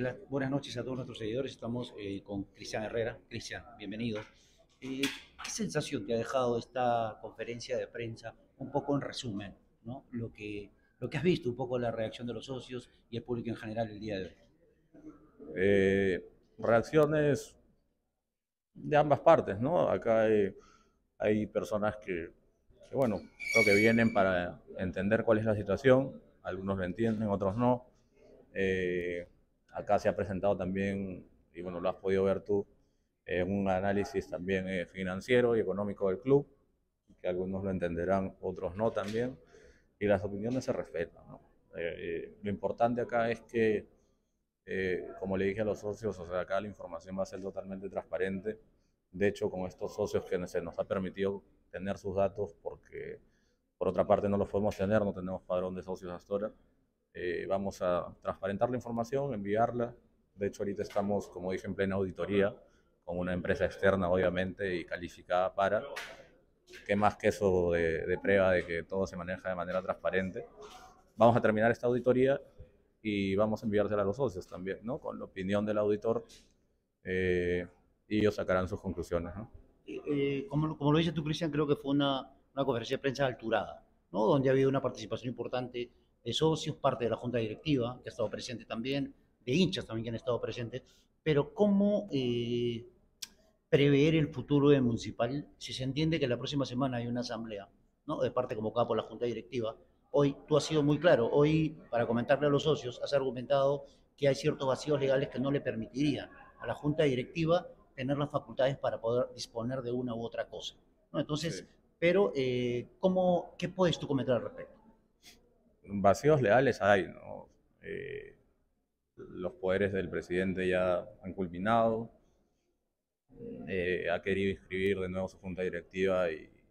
Buenas noches a todos nuestros seguidores. Estamos con Cristian Herrera. Cristian, bienvenido. ¿Qué sensación te ha dejado esta conferencia de prensa? Un poco en resumen, ¿no? Lo que has visto, un poco la reacción de los socios y el público en general el día de hoy. Reacciones de ambas partes, ¿no? Acá hay personas que, bueno, creo que vienen para entender cuál es la situación, algunos lo entienden, otros no. Eh, Acá se ha presentado también, y bueno, lo has podido ver tú, un análisis también financiero y económico del club, que algunos lo entenderán, otros no también, y las opiniones se respetan, ¿no? Lo importante acá es que como le dije a los socios, o sea, acá la información va a ser totalmente transparente. De hecho, con estos socios que se nos ha permitido tener sus datos, porque por otra parte no los podemos tener, no tenemos padrón de socios hasta ahora, vamos a transparentar la información, enviarla. De hecho, ahorita estamos, como dije, en plena auditoría con una empresa externa, obviamente, y calificada para, ¿qué más que eso de prueba de que todo se maneja de manera transparente? Vamos a terminar esta auditoría y vamos a enviársela a los socios también, ¿no? Con la opinión del auditor eh, y ellos sacarán sus conclusiones, ¿no? Como lo dices tú, Cristian, creo que fue una conferencia de prensa alturada, ¿no? Donde ha habido una participación importante de socios, parte de la junta directiva, que ha estado presente también, de hinchas también que han estado presentes. Pero ¿cómo prever el futuro del Municipal si se entiende que la próxima semana hay una asamblea, ¿no? De parte convocada por la junta directiva? Hoy tú has sido muy claro, hoy para comentarle a los socios has argumentado que hay ciertos vacíos legales que no le permitirían a la junta directiva tener las facultades para poder disponer de una u otra cosa, ¿no? Sí. Entonces, pero ¿qué puedes tú comentar al respecto? Vacíos legales hay, ¿no? Los poderes del presidente ya han culminado, ha querido inscribir de nuevo su junta directiva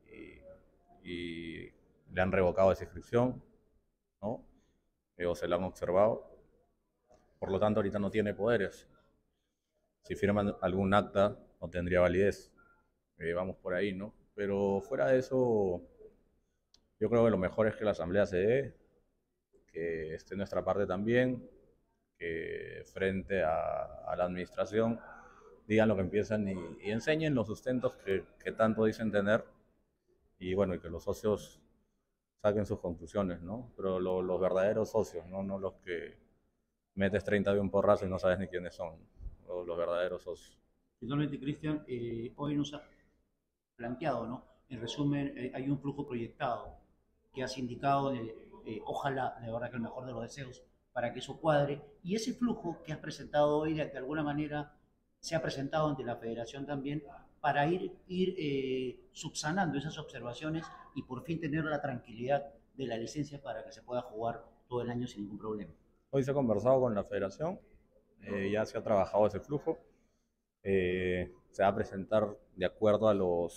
y le han revocado esa inscripción, ¿no? O se la han observado. Por lo tanto, ahorita no tiene poderes. Si firman algún acta, no tendría validez. Vamos por ahí, ¿no? Pero fuera de eso, yo creo que lo mejor es que la asamblea se dé, que esté nuestra parte también, que frente a la administración digan lo que empiezan y enseñen los sustentos que tanto dicen tener y bueno, y que los socios saquen sus conclusiones, ¿no? Pero los verdaderos socios, ¿no? No los que metes 30 de un porrazo y no sabes ni quiénes son, los verdaderos socios. Finalmente, Cristian, hoy nos ha planteado, ¿no? En resumen, hay un flujo proyectado que has indicado, ojalá, de verdad que el mejor de los deseos, para que eso cuadre. Y ese flujo que has presentado hoy, de alguna manera, se ha presentado ante la federación también, para ir subsanando esas observaciones y por fin tener la tranquilidad de la licencia para que se pueda jugar todo el año sin ningún problema. Hoy se ha conversado con la federación, ya se ha trabajado ese flujo, se va a presentar de acuerdo a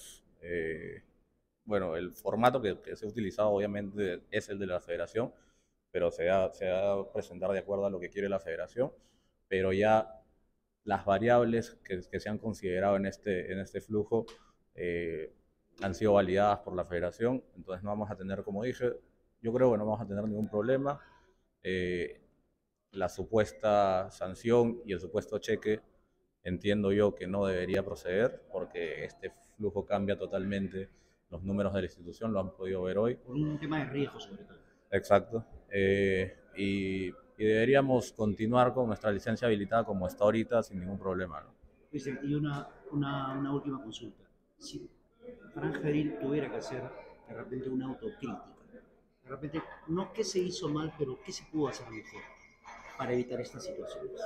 bueno, el formato que se ha utilizado obviamente es el de la federación, pero se va a presentar de acuerdo a lo que quiere la federación, pero ya las variables que se han considerado en este flujo eh, han sido validadas por la federación, entonces no vamos a tener, como dije, yo creo que no vamos a tener ningún problema. Eh, la supuesta sanción y el supuesto cheque entiendo yo que no debería proceder porque este flujo cambia totalmente los números de la institución, lo han podido ver hoy. Por un tema de riesgo, sobre todo. Exacto. Y deberíamos continuar con nuestra licencia habilitada como está ahorita sin ningún problema, ¿no? Y una última consulta. Si Frank Geril tuviera que hacer de repente una autocrítica, de repente, no qué se hizo mal, pero qué se pudo hacer mejor para evitar estas situaciones.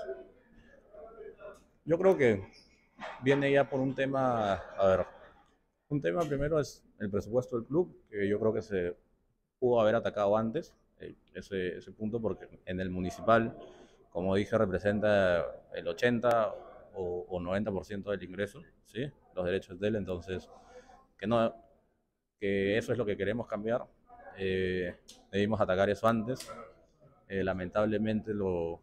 Yo creo que viene ya por un tema, a ver, un tema primero es el presupuesto del club, que yo creo que se pudo haber atacado antes, ese punto, porque en el municipal, como dije, representa el 80 o 90% del ingreso, ¿sí? Los derechos de él, entonces, que, no, que eso es lo que queremos cambiar. Eh, Debimos atacar eso antes. Lamentablemente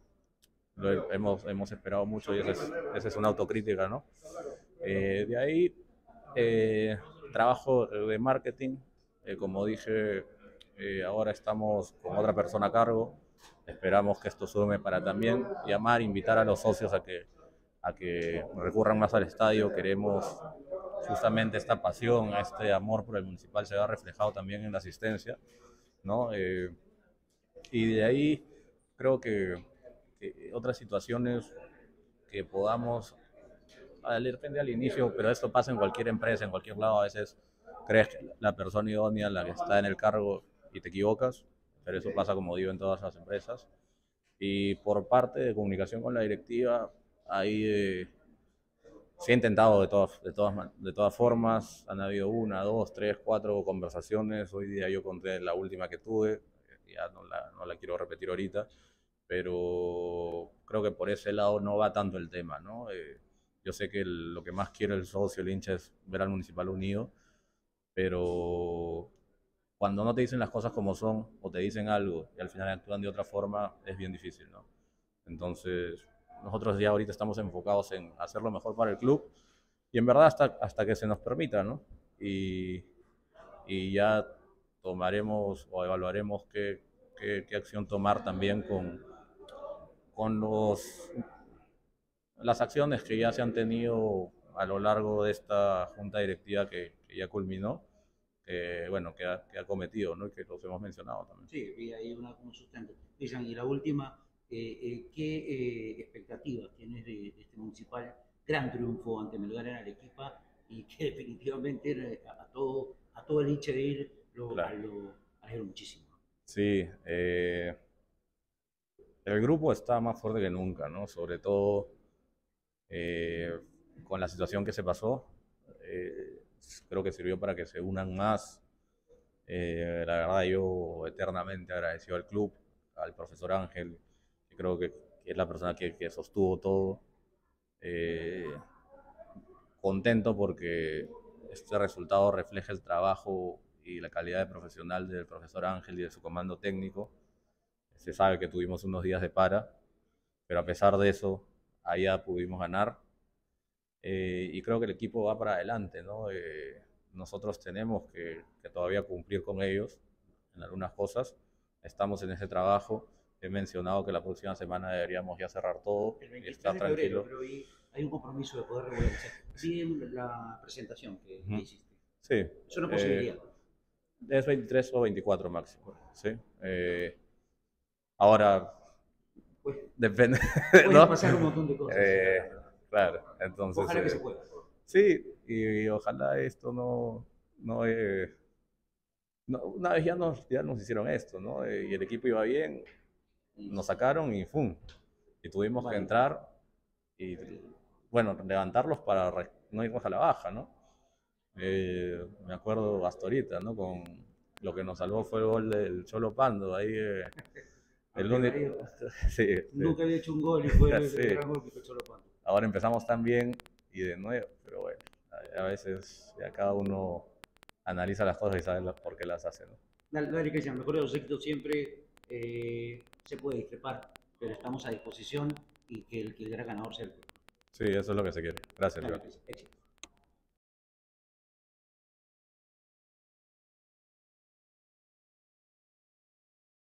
hemos esperado mucho y esa es una autocrítica, ¿no? De ahí, eh, trabajo de marketing, como dije, ahora estamos con otra persona a cargo, Esperamos que esto sume para también llamar, invitar a los socios a que recurran más al estadio. Queremos justamente esta pasión, este amor por el Municipal se va reflejado también en la asistencia, ¿no? Y de ahí creo que otras situaciones que podamos, depende al inicio, pero esto pasa en cualquier empresa, en cualquier lado, a veces crees que la persona idónea, la que está en el cargo y te equivocas, pero eso pasa, como digo, en todas las empresas. Y por parte de comunicación con la directiva, ahí sí he intentado de todas formas, han habido una, dos, tres, cuatro conversaciones, hoy día yo conté la última que tuve, ya no la quiero repetir ahorita, pero creo que por ese lado no va tanto el tema, ¿no? Yo sé que lo que más quiere el socio, el hincha, es ver al Municipal unido, pero cuando no te dicen las cosas como son o te dicen algo y al final actúan de otra forma, es bien difícil, ¿no? Entonces, nosotros ya ahorita estamos enfocados en hacer lo mejor para el club y en verdad hasta que se nos permita, ¿no? Y, y ya tomaremos o evaluaremos qué acción tomar también con las acciones que ya se han tenido a lo largo de esta junta directiva que ya culminó, bueno, que ha cometido, ¿no? Y que los hemos mencionado también. Sí, y hay un sustento. Cristian, y la última, ¿qué expectativas tienes de este Municipal? Gran triunfo ante Melgar en Arequipa y que definitivamente a todo el hincha de ir Claro. alegra muchísimo. Sí, el grupo está más fuerte que nunca, ¿no? Sobre todo eh, con la situación que se pasó. eh, Creo que sirvió para que se unan más. La verdad, yo eternamente agradecido al club, al profesor Ángel, que creo que es la persona que sostuvo todo. Eh, Contento porque este resultado refleja el trabajo y la calidad de profesional del profesor Ángel y de su comando técnico. Se sabe que tuvimos unos días de para, pero a pesar de eso, allá pudimos ganar. Y creo que el equipo va para adelante, ¿no? Nosotros tenemos que todavía cumplir con ellos en algunas cosas. Estamos en ese trabajo. He mencionado que la próxima semana deberíamos ya cerrar todo El y 23 estar de febrero, tranquilos. pero hay un compromiso de poder regularizar. Bien la presentación que hiciste. Sí, Es una posibilidad. es 23 o 24 máximo. ¿Sí? Ahora, Pues, depende, pueden ¿no? pasar un montón de cosas. Claro, entonces, Ojalá que se pueda. sí, y ojalá esto no, una vez ya nos hicieron esto, ¿no? Y el equipo iba bien, nos sacaron y ¡fum! Y tuvimos que entrar y, bueno, levantarlos para no irnos a la baja, ¿no? Me acuerdo hasta ahorita, ¿no? Con lo que nos salvó fue el gol del Cholo Pando, ahí el único... Sí, Nunca había hecho un gol y fue el sí. gran gol que fue Cholo Pando. Ahora empezamos tan bien y de nuevo, pero bueno, a veces ya cada uno analiza las cosas y sabe por qué las hace, ¿no? Dale, Cristian, mejor de los éxitos siempre se puede discrepar, pero estamos a disposición y que el gran ganador sea el club. Sí, eso es lo que se quiere. Gracias, Dale, Iván. Cristian, éxito.